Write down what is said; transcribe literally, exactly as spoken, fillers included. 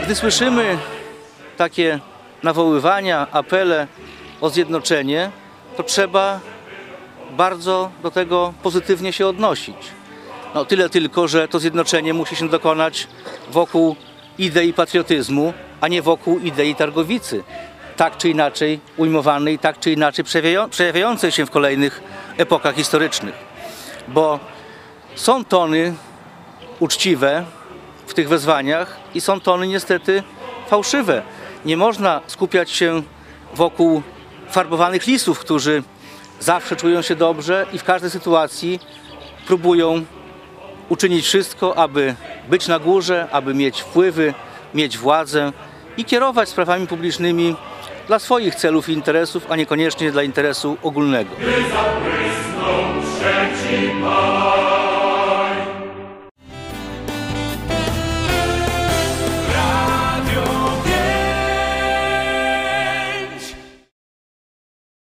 Gdy słyszymy takie nawoływania, apele o zjednoczenie, to trzeba bardzo do tego pozytywnie się odnosić. No, tyle tylko, że to zjednoczenie musi się dokonać wokół idei patriotyzmu, a nie wokół idei targowicy, tak czy inaczej ujmowanej, tak czy inaczej przejawiającej się w kolejnych epokach historycznych. Bo są tony uczciwe w tych wezwaniach i są tony niestety fałszywe. Nie można skupiać się wokół farbowanych lisów, którzy zawsze czują się dobrze i w każdej sytuacji próbują uczynić wszystko, aby być na górze, aby mieć wpływy, mieć władzę i kierować sprawami publicznymi dla swoich celów i interesów, a niekoniecznie dla interesu ogólnego. Gdy zabłysnął trzeci Pan.